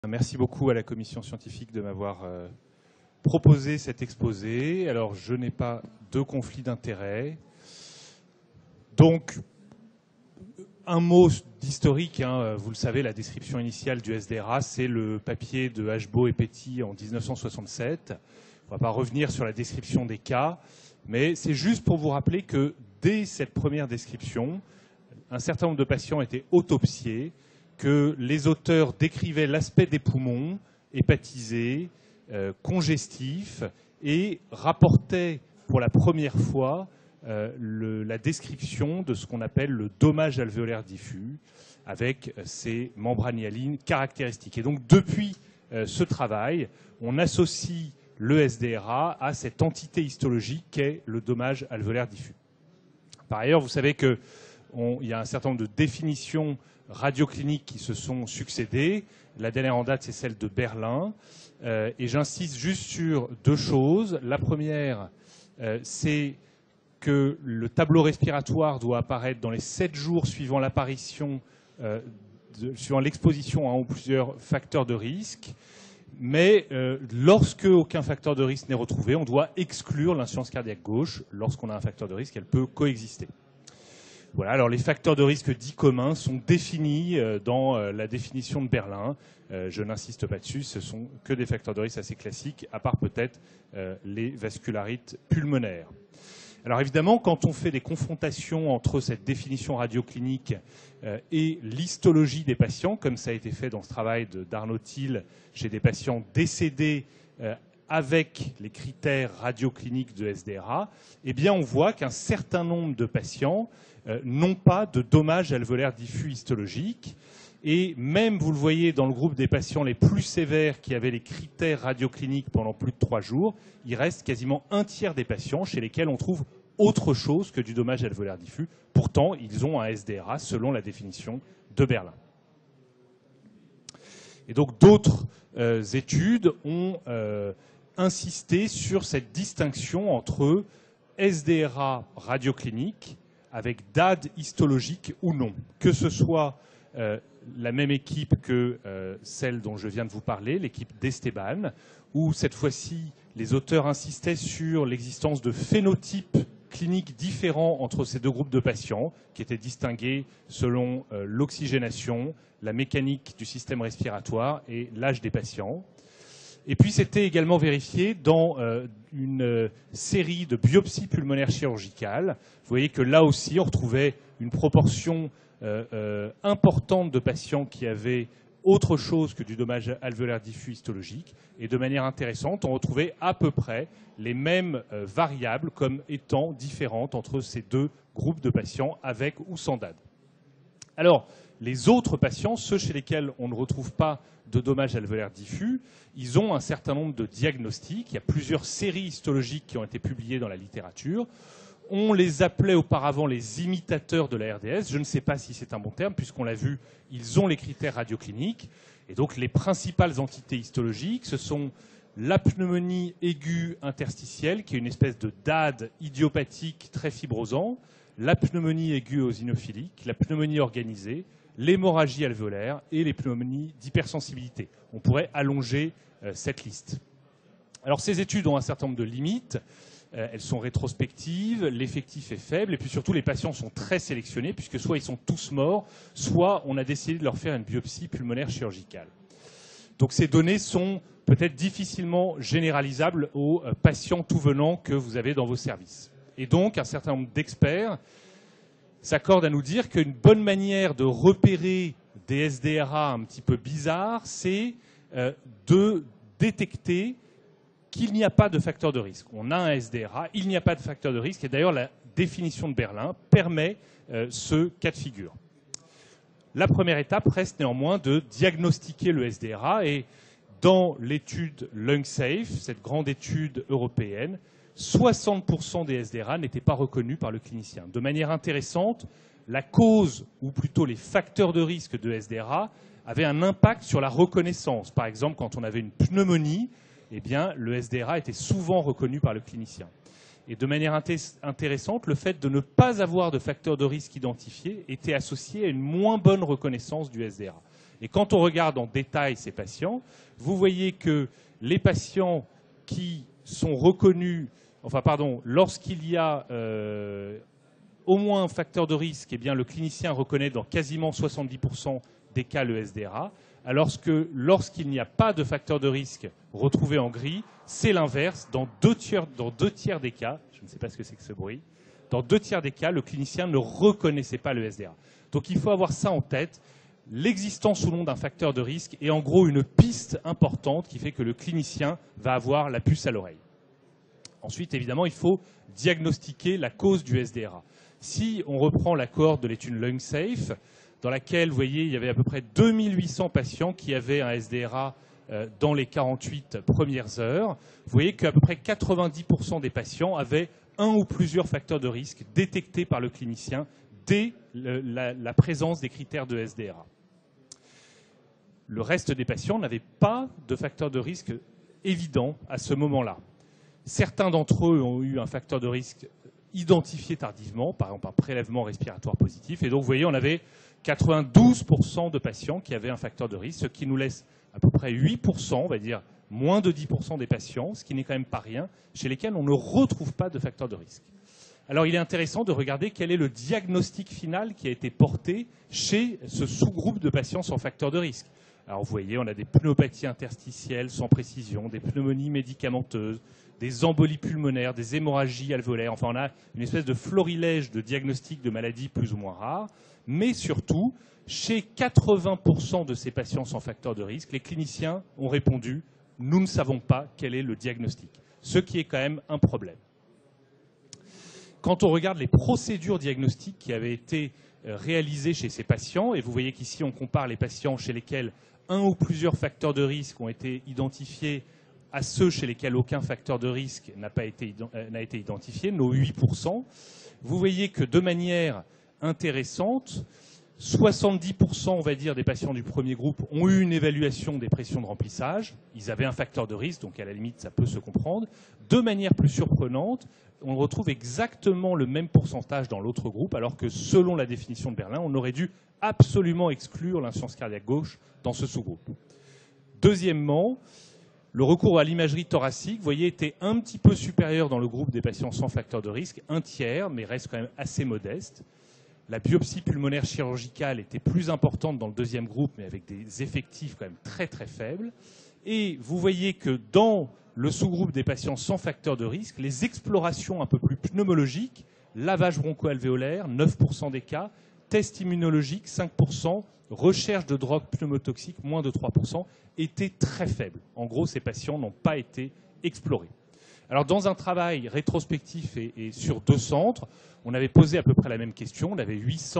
Merci beaucoup à la commission scientifique de m'avoir proposé cet exposé. Alors, je n'ai pas de conflit d'intérêts. Donc, un mot d'historique, hein, vous le savez, la description initiale du SDRA, c'est le papier de Hbo et Petit en 1967. On ne va pas revenir sur la description des cas, mais c'est juste pour vous rappeler que dès cette première description, un certain nombre de patients étaient autopsiés, que les auteurs décrivaient l'aspect des poumons hépatisés, congestifs, et rapportaient pour la première fois la description de ce qu'on appelle le dommage alvéolaire diffus, avec ces membranes hyalines caractéristiques. Et donc, depuis ce travail, on associe le SDRA à cette entité histologique qu'est le dommage alvéolaire diffus. Par ailleurs, vous savez qu'il y a un certain nombre de définitions radiocliniques qui se sont succédées. La dernière en date, c'est celle de Berlin. Et j'insiste juste sur deux choses. La première, c'est que le tableau respiratoire doit apparaître dans les 7 jours suivant l'apparition, suivant l'exposition à un ou plusieurs facteurs de risque. Mais lorsque aucun facteur de risque n'est retrouvé, on doit exclure l'insuffisance cardiaque gauche. Lorsqu'on a un facteur de risque, elle peut coexister. Voilà, alors les facteurs de risque dits communs sont définis dans la définition de Berlin. Je n'insiste pas dessus, ce sont que des facteurs de risque assez classiques, à part peut-être les vascularites pulmonaires. Alors évidemment, quand on fait des confrontations entre cette définition radioclinique et l'histologie des patients, comme ça a été fait dans ce travail d'Arnaud Thiel chez des patients décédés avec les critères radiocliniques de SDRA, eh bien on voit qu'un certain nombre de patients n'ont pas de dommage alvéolaire diffus histologique. Et même, vous le voyez, dans le groupe des patients les plus sévères qui avaient les critères radiocliniques pendant plus de 3 jours, il reste quasiment un tiers des patients chez lesquels on trouve autre chose que du dommage alvéolaire diffus. Pourtant, ils ont un SDRA selon la définition de Berlin. Et donc, d'autres études ont insisté sur cette distinction entre SDRA radioclinique avec DAD histologique ou non, que ce soit la même équipe que celle dont je viens de vous parler, l'équipe d'Esteban, où cette fois-ci les auteurs insistaient sur l'existence de phénotypes cliniques différents entre ces deux groupes de patients, qui étaient distingués selon l'oxygénation, la mécanique du système respiratoire et l'âge des patients. Et puis c'était également vérifié dans une série de biopsies pulmonaires chirurgicales. Vous voyez que là aussi, on retrouvait une proportion importante de patients qui avaient autre chose que du dommage alvéolaire diffus histologique. Et de manière intéressante, on retrouvait à peu près les mêmes variables comme étant différentes entre ces deux groupes de patients avec ou sans DAD. Alors, les autres patients, ceux chez lesquels on ne retrouve pas de dommage alvéolaire diffus, ils ont un certain nombre de diagnostics. Il y a plusieurs séries histologiques qui ont été publiées dans la littérature. On les appelait auparavant les imitateurs de la RDS. Je ne sais pas si c'est un bon terme, puisqu'on l'a vu, ils ont les critères radiocliniques. Et donc, les principales entités histologiques, ce sont la pneumonie aiguë interstitielle, qui est une espèce de DAD idiopathique très fibrosant, la pneumonie aiguë eosinophilique, la pneumonie organisée, l'hémorragie alvéolaire et les pneumonies d'hypersensibilité. On pourrait allonger cette liste. Alors, ces études ont un certain nombre de limites. Elles sont rétrospectives, l'effectif est faible, et puis surtout, les patients sont très sélectionnés, puisque soit ils sont tous morts, soit on a décidé de leur faire une biopsie pulmonaire chirurgicale. Donc, ces données sont peut-être difficilement généralisables aux patients tout venant que vous avez dans vos services. Et donc, un certain nombre d'experts s'accordent à nous dire qu'une bonne manière de repérer des SDRA un petit peu bizarres, c'est de détecter qu'il n'y a pas de facteur de risque. On a un SDRA, il n'y a pas de facteur de risque, et d'ailleurs la définition de Berlin permet ce cas de figure. La première étape reste néanmoins de diagnostiquer le SDRA, et dans l'étude LungSafe, cette grande étude européenne, 60% des SDRA n'étaient pas reconnus par le clinicien. De manière intéressante, la cause, ou plutôt les facteurs de risque de SDRA, avaient un impact sur la reconnaissance. Par exemple, quand on avait une pneumonie, eh bien, le SDRA était souvent reconnu par le clinicien. Et de manière intéressante, le fait de ne pas avoir de facteurs de risque identifiés était associé à une moins bonne reconnaissance du SDRA. Et quand on regarde en détail ces patients, vous voyez que les patients qui sont reconnus, lorsqu'il y a au moins un facteur de risque, eh bien, le clinicien reconnaît dans quasiment 70% des cas le SDRA, alors que lorsqu'il n'y a pas de facteur de risque retrouvé en gris, c'est l'inverse. Dans deux tiers des cas, je ne sais pas ce que c'est que ce bruit, dans 2 tiers des cas, le clinicien ne reconnaissait pas le SDRA. Donc il faut avoir ça en tête. L'existence ou non d'un facteur de risque est en gros une piste importante qui fait que le clinicien va avoir la puce à l'oreille. Ensuite, évidemment, il faut diagnostiquer la cause du SDRA. Si on reprend la cohorte de l'étude LungSafe, dans laquelle, vous voyez, il y avait à peu près 2800 patients qui avaient un SDRA dans les 48 premières heures, vous voyez qu'à peu près 90% des patients avaient un ou plusieurs facteurs de risque détectés par le clinicien dès la présence des critères de SDRA. Le reste des patients n'avaient pas de facteur de risque évident à ce moment-là. Certains d'entre eux ont eu un facteur de risque identifié tardivement, par exemple un prélèvement respiratoire positif. Et donc, vous voyez, on avait 92% de patients qui avaient un facteur de risque, ce qui nous laisse à peu près 8%, on va dire moins de 10% des patients, ce qui n'est quand même pas rien, chez lesquels on ne retrouve pas de facteur de risque. Alors, il est intéressant de regarder quel est le diagnostic final qui a été porté chez ce sous-groupe de patients sans facteur de risque. Alors, vous voyez, on a des pneumopathies interstitielles sans précision, des pneumonies médicamenteuses, des embolies pulmonaires, des hémorragies alvéolaires. Enfin, on a une espèce de florilège de diagnostics de maladies plus ou moins rares. Mais surtout, chez 80% de ces patients sans facteur de risque, les cliniciens ont répondu « nous ne savons pas quel est le diagnostic », ce qui est quand même un problème. Quand on regarde les procédures diagnostiques qui avaient été réalisées chez ces patients, et vous voyez qu'ici on compare les patients chez lesquels un ou plusieurs facteurs de risque ont été identifiés à ceux chez lesquels aucun facteur de risque n'a été identifié, nos 8%, vous voyez que de manière intéressante, 70%, on va dire, des patients du premier groupe ont eu une évaluation des pressions de remplissage. Ils avaient un facteur de risque, donc à la limite, ça peut se comprendre. De manière plus surprenante, on retrouve exactement le même pourcentage dans l'autre groupe, alors que selon la définition de Berlin, on aurait dû absolument exclure l'insuffisance cardiaque gauche dans ce sous-groupe. Deuxièmement, le recours à l'imagerie thoracique, vous voyez, était un petit peu supérieur dans le groupe des patients sans facteur de risque, 1/3, mais reste quand même assez modeste. La biopsie pulmonaire chirurgicale était plus importante dans le deuxième groupe, mais avec des effectifs quand même très très faibles. Et vous voyez que dans le sous-groupe des patients sans facteur de risque, les explorations un peu plus pneumologiques, lavage broncho-alvéolaire, 9% des cas, test immunologique, 5%, recherche de drogue pneumotoxique, moins de 3%, étaient très faibles. En gros, ces patients n'ont pas été explorés. Alors, dans un travail rétrospectif et sur 2 centres, on avait posé à peu près la même question. On avait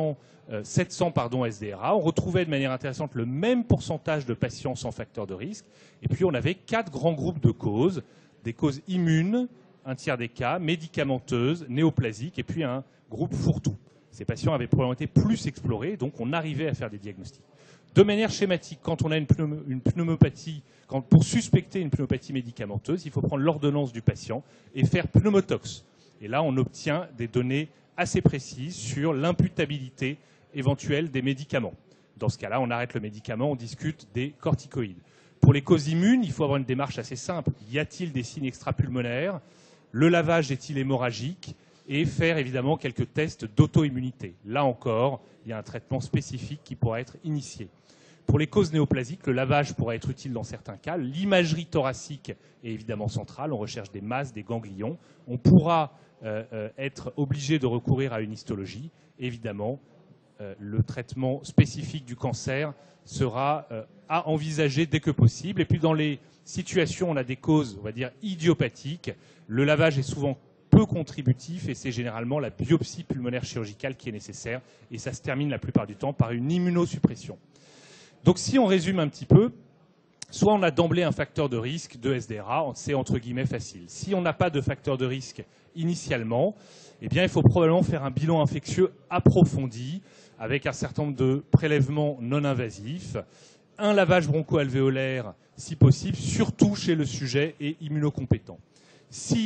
700 SDRA. On retrouvait de manière intéressante le même pourcentage de patients sans facteur de risque. Et puis, on avait 4 grands groupes de causes. Des causes immunes, 1/3 des cas, médicamenteuses, néoplasiques, et puis un groupe fourre-tout. Ces patients avaient probablement été plus explorés, donc on arrivait à faire des diagnostics. De manière schématique, quand on a une pneumopathie, pour suspecter une pneumopathie médicamenteuse, il faut prendre l'ordonnance du patient et faire pneumotox. Et là, on obtient des données assez précises sur l'imputabilité éventuelle des médicaments. Dans ce cas-là, on arrête le médicament, on discute des corticoïdes. Pour les causes immunes, il faut avoir une démarche assez simple. Y a-t-il des signes extrapulmonaires? Le lavage est-il hémorragique? Et faire évidemment quelques tests d'auto-immunité. Là encore, il y a un traitement spécifique qui pourra être initié. Pour les causes néoplasiques, le lavage pourra être utile dans certains cas. L'imagerie thoracique est évidemment centrale. On recherche des masses, des ganglions. On pourra être obligé de recourir à une histologie. Évidemment, le traitement spécifique du cancer sera à envisager dès que possible. Et puis dans les situations où on a des causes, on va dire, idiopathiques, le lavage est souvent peu contributif et c'est généralement la biopsie pulmonaire chirurgicale qui est nécessaire et ça se termine la plupart du temps par une immunosuppression. Donc si on résume un petit peu, soit on a d'emblée un facteur de risque de SDRA, c'est entre guillemets facile. Si on n'a pas de facteur de risque initialement, eh bien il faut probablement faire un bilan infectieux approfondi avec un certain nombre de prélèvements non invasifs, un lavage broncho-alvéolaire si possible, surtout chez le sujet et immunocompétent. Si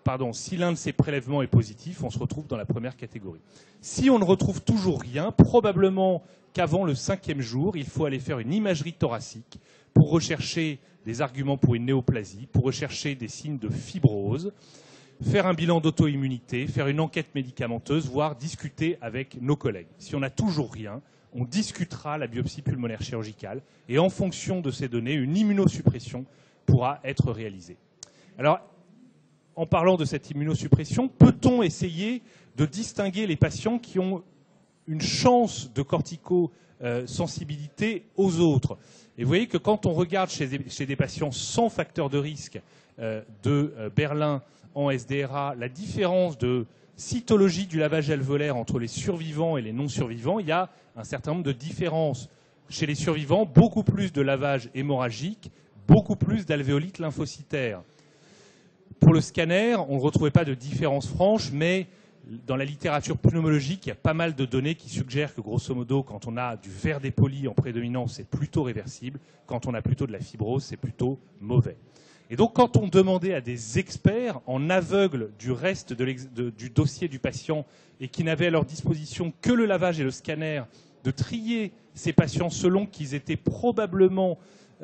si l'un de ces prélèvements est positif, on se retrouve dans la première catégorie. Si on ne retrouve toujours rien, probablement qu'avant le 5e jour, il faut aller faire une imagerie thoracique pour rechercher des arguments pour une néoplasie, pour rechercher des signes de fibrose, faire un bilan d'auto-immunité, faire une enquête médicamenteuse, voire discuter avec nos collègues. Si on n'a toujours rien, on discutera la biopsie pulmonaire chirurgicale et en fonction de ces données, une immunosuppression pourra être réalisée. Alors, en parlant de cette immunosuppression, peut-on essayer de distinguer les patients qui ont une chance de corticosensibilité aux autres? Et vous voyez que quand on regarde chez des patients sans facteur de risque de Berlin en SDRA, la différence de cytologie du lavage alvéolaire entre les survivants et les non-survivants, il y a un certain nombre de différences. Chez les survivants, beaucoup plus de lavage hémorragique, beaucoup plus d'alvéolite lymphocytaire. Pour le scanner, on ne retrouvait pas de différence franche, mais dans la littérature pneumologique, il y a pas mal de données qui suggèrent que, grosso modo, quand on a du verre dépoli en prédominance, c'est plutôt réversible. Quand on a plutôt de la fibrose, c'est plutôt mauvais. Et donc, quand on demandait à des experts en aveugle du reste du dossier du patient et qui n'avaient à leur disposition que le lavage et le scanner, de trier ces patients selon qu'ils allaient probablement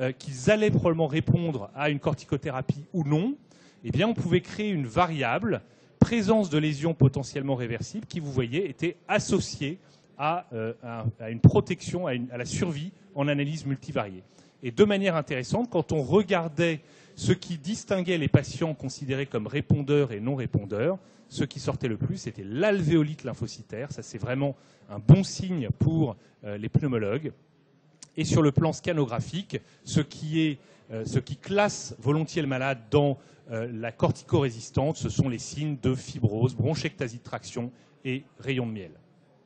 répondre à une corticothérapie ou non, eh bien, on pouvait créer une variable, présence de lésions potentiellement réversibles, qui, vous voyez, était associée à une protection, à la survie en analyse multivariée. Et de manière intéressante, quand on regardait ce qui distinguait les patients considérés comme répondeurs et non répondeurs, ce qui sortait le plus, c'était l'alvéolite lymphocytaire. Ça, c'est vraiment un bon signe pour les pneumologues. Et sur le plan scanographique, ce qui classe volontiers le malade dans la corticorésistante, ce sont les signes de fibrose, bronchectasie de traction et rayon de miel.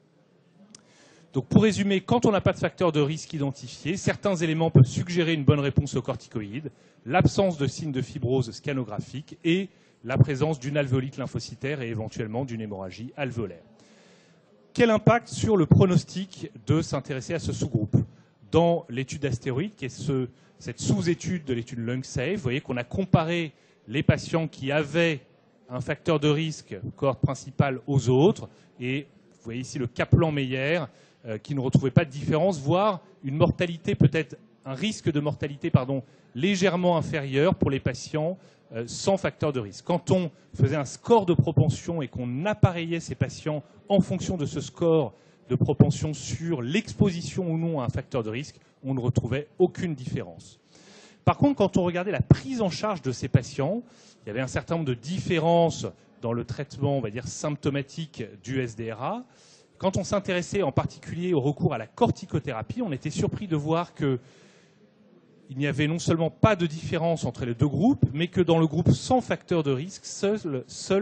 Donc pour résumer, quand on n'a pas de facteur de risque identifié, certains éléments peuvent suggérer une bonne réponse aux corticoïdes, l'absence de signes de fibrose scanographique et la présence d'une alvéolite lymphocytaire et éventuellement d'une hémorragie alvéolaire. Quel impact sur le pronostic de s'intéresser à ce sous-groupe? Dans l'étude Astéroïde, qui est cette sous-étude de l'étude LungSafe, vous voyez qu'on a comparé les patients qui avaient un facteur de risque, cohorte principale, aux autres, et vous voyez ici le Kaplan-Meier, qui ne retrouvait pas de différence, voire une mortalité peut-être, un risque de mortalité légèrement inférieur pour les patients sans facteur de risque. Quand on faisait un score de propension et qu'on appareillait ces patients en fonction de ce score de propension sur l'exposition ou non à un facteur de risque, on ne retrouvait aucune différence. Par contre, quand on regardait la prise en charge de ces patients, il y avait un certain nombre de différences dans le traitement, on va dire, symptomatique du SDRA. Quand on s'intéressait en particulier au recours à la corticothérapie, on était surpris de voir qu'il n'y avait non seulement pas de différence entre les deux groupes, mais que dans le groupe sans facteur de risque, seuls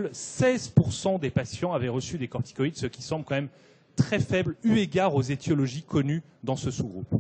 16% des patients avaient reçu des corticoïdes, ce qui semble quand même très faible eu égard aux étiologies connues dans ce sous-groupe.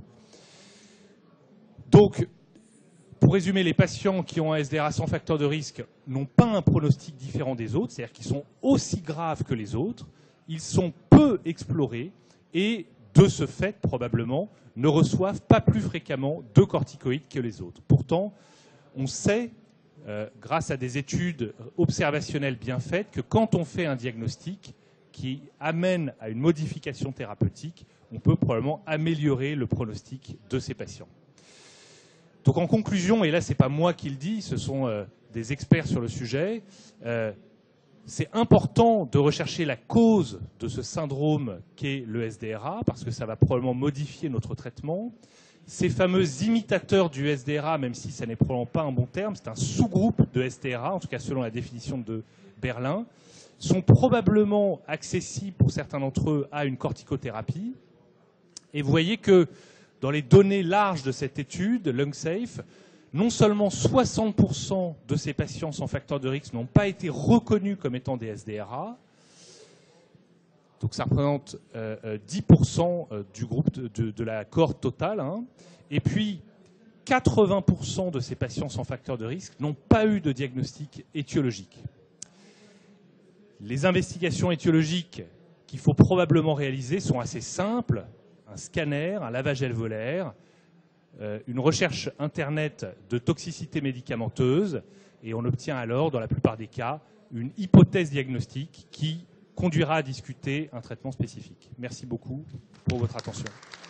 Donc, pour résumer, les patients qui ont un SDRA sans facteur de risque n'ont pas un pronostic différent des autres, c'est-à-dire qu'ils sont aussi graves que les autres, ils sont peu explorés et, de ce fait, probablement, ne reçoivent pas plus fréquemment de corticoïdes que les autres. Pourtant, on sait, grâce à des études observationnelles bien faites, que quand on fait un diagnostic qui amène à une modification thérapeutique, on peut probablement améliorer le pronostic de ces patients. Donc en conclusion, et là ce n'est pas moi qui le dis, ce sont des experts sur le sujet, c'est important de rechercher la cause de ce syndrome qu'est le SDRA, parce que ça va probablement modifier notre traitement. Ces fameux imitateurs du SDRA, même si ça n'est probablement pas un bon terme, c'est un sous-groupe de SDRA, en tout cas selon la définition de Berlin, sont probablement accessibles pour certains d'entre eux à une corticothérapie. Et vous voyez que dans les données larges de cette étude, LungSafe, non seulement 60% de ces patients sans facteur de risque n'ont pas été reconnus comme étant des SDRA, donc ça représente 10% du groupe de la cohorte totale, hein, et puis 80% de ces patients sans facteur de risque n'ont pas eu de diagnostic étiologique. Les investigations étiologiques qu'il faut probablement réaliser sont assez simples, un scanner, un lavage alvéolaire, une recherche Internet de toxicité médicamenteuse, et on obtient alors, dans la plupart des cas, une hypothèse diagnostique qui conduira à discuter un traitement spécifique. Merci beaucoup pour votre attention.